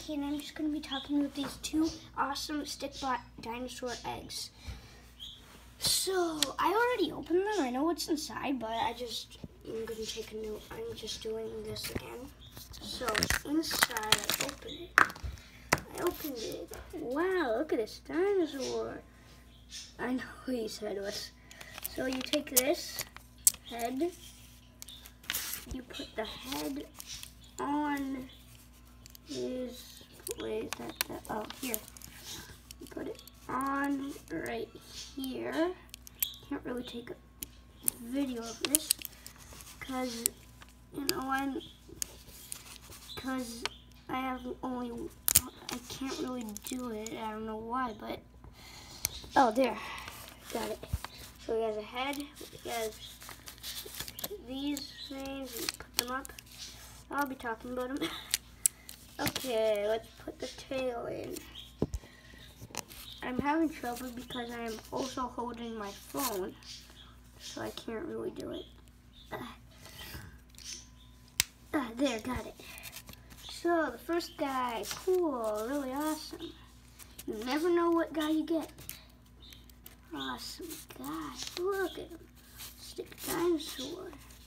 Okay, and I'm just going to be talking about these two awesome stick-bot dinosaur eggs. So, I already opened them. I know what's inside, but I'm going to take a note. I'm just doing this again. So, inside, I opened it. Wow, look at this dinosaur. I know what he said was. So, you take this head, you put the head on his, wait, is that, oh, here. You put it on right here. Can't really take a video of this because, you know, because I can't really do it. I don't know why, but, oh, there, got it. So he has a head, he has these things, you put them up. I'll be talking about them. Okay, let's put the tail in. I'm having trouble because I am also holding my phone, so I can't really do it. There, got it. So, the first guy, cool, really awesome. You never know what guy you get. Awesome guy, look at him. Stick dinosaur.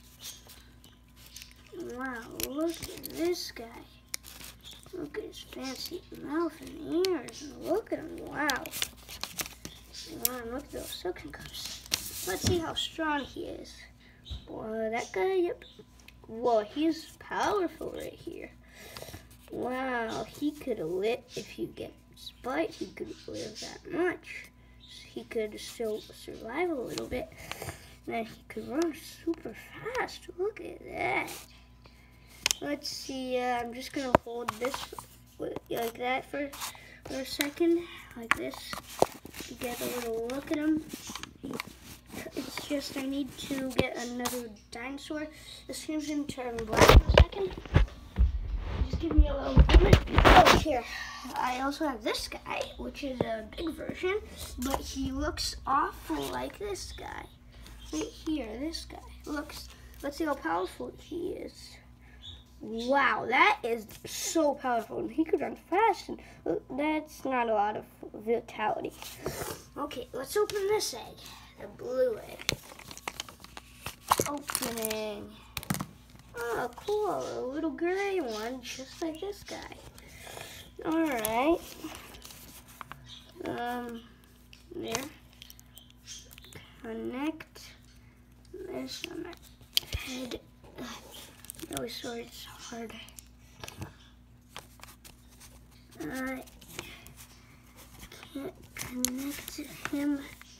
Wow, look at this guy. Look at his fancy mouth and ears. And look at him, wow. Wow, look at those suction cups. Let's see how strong he is. Whoa, that guy, yep. Whoa, he's powerful right here. Wow, he could live, if you get spite, he could live that much. He could still survive a little bit. And then he could run super fast. Look at that. Let's see, I'm just going to hold this like that for a second, like this, to get a little look at him. It's just I need to get another dinosaur. The screen's going to turn black for a second. Just give me a little moment. Oh, here. I also have this guy, which is a big version, but he looks awful like this guy. Right here, this guy. Let's see how powerful he is. Wow, that is so powerful. He could run fast, and that's not a lot of vitality. Okay, let's open this egg, the blue egg. Opening. Oh, cool, a little gray one, just like this guy. All right. There. Connect this on my head. Really sorry, it's hard. I can't connect him.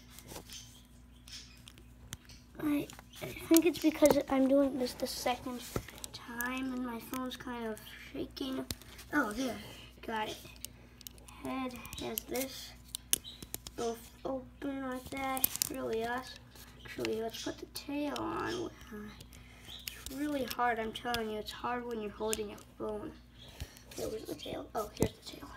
I think it's because I'm doing this the second time and my phone's kind of shaking. Oh, there, got it. Head has this, both open like that, really awesome. Actually, let's put the tail on. Really hard, I'm telling you, it's hard when you're holding a phone. Okay, where's the tail? Oh, here's the tail.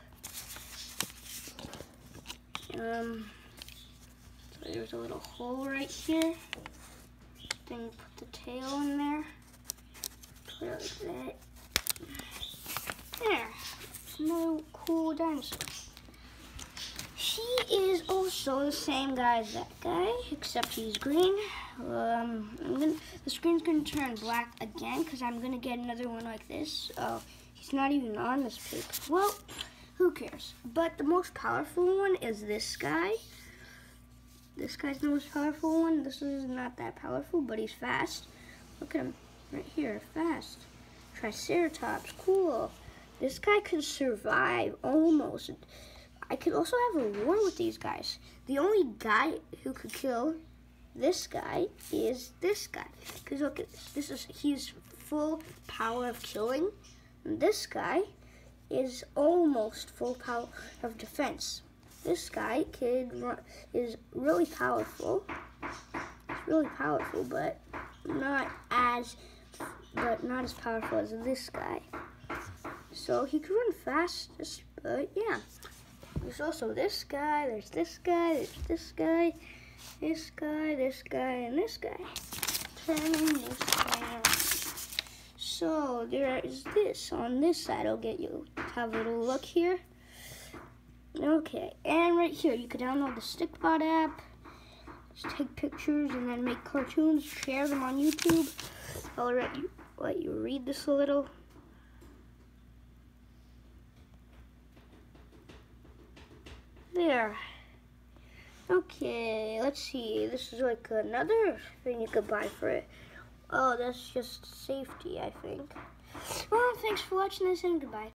So there's a little hole right here. Then you put the tail in there. Put it like that. There. Another cool dinosaur. He is also the same guy as that guy, except he's green. The screen's gonna turn black again because I'm gonna get another one like this. Oh, he's not even on this paper. Well, who cares? But the most powerful one is this guy. This guy's the most powerful one. This is not that powerful, but he's fast. Look at him right here, fast. Triceratops, cool. This guy can survive almost. I could also have a war with these guys. The only guy who could kill this guy is this guy. Because look at this. He's full power of killing. And this guy is almost full power of defense. This guy is really powerful. It's really powerful, but not as powerful as this guy. So he could run fast, but yeah. There's also this guy, there's this guy, there's this guy, this guy, this guy, and this guy. Turning this guy around. So there is this on this side. I'll get you have a little look here. Okay, and right here you can download the StickBot app. Just take pictures and then make cartoons, share them on YouTube. I'll let you read this a little. There. Okay, let's see. This is like another thing you could buy for it. Oh, that's just safety, I think. Well, thanks for watching this and goodbye.